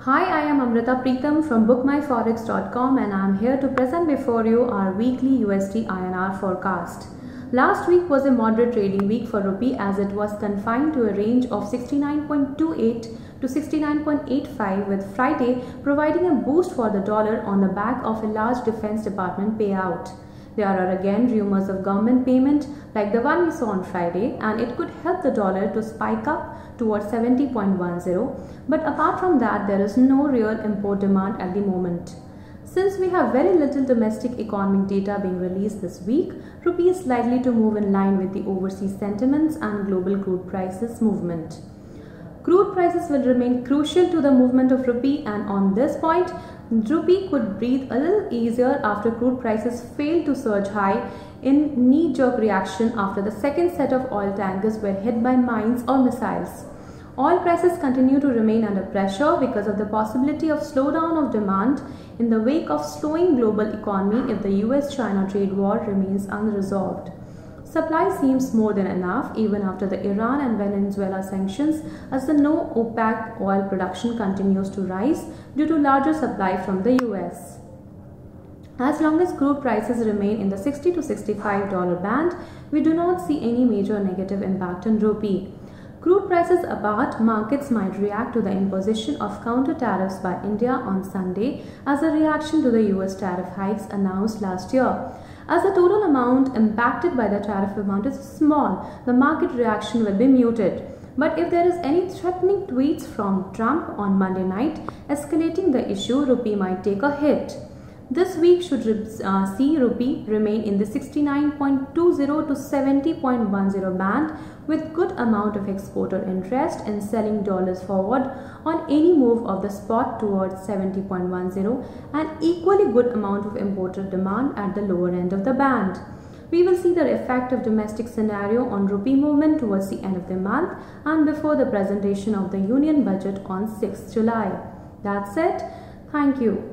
Hi, I am Amrita Preetham from BookMyForex.com and I am here to present before you our weekly USD INR forecast. Last week was a moderate trading week for rupee as it was confined to a range of 69.28 to 69.85 with Friday providing a boost for the dollar on the back of a large Defense Department payout. There are again rumors of government payment like the one we saw on Friday, and it could help the dollar to spike up towards 70.10, but apart from that there is no real import demand at the moment. Since we have very little domestic economic data being released this week, rupee is likely to move in line with the overseas sentiments and global crude prices movement. Crude prices will remain crucial to the movement of rupee, and on this point, rupee could breathe a little easier after crude prices failed to surge high in knee-jerk reaction after the second set of oil tankers were hit by mines or missiles. Oil prices continue to remain under pressure because of the possibility of slowdown of demand in the wake of slowing global economy if the US-China trade war remains unresolved. Supply seems more than enough even after the Iran and Venezuela sanctions, as the no OPEC oil production continues to rise due to larger supply from the US. As long as crude prices remain in the $60 to $65 band, we do not see any major negative impact on rupee. Crude prices apart, markets might react to the imposition of counter tariffs by India on Sunday as a reaction to the US tariff hikes announced last year. As the total amount impacted by the tariff amount is small, the market reaction will be muted. But if there is any threatening tweets from Trump on Monday night escalating the issue, rupee might take a hit. This week should see rupee remain in the 69.20 to 70.10 band with good amount of exporter interest in selling dollars forward on any move of the spot towards 70.10 and equally good amount of importer demand at the lower end of the band. We will see the effect of domestic scenario on rupee movement towards the end of the month and before the presentation of the Union budget on 6th July. That's it. Thank you.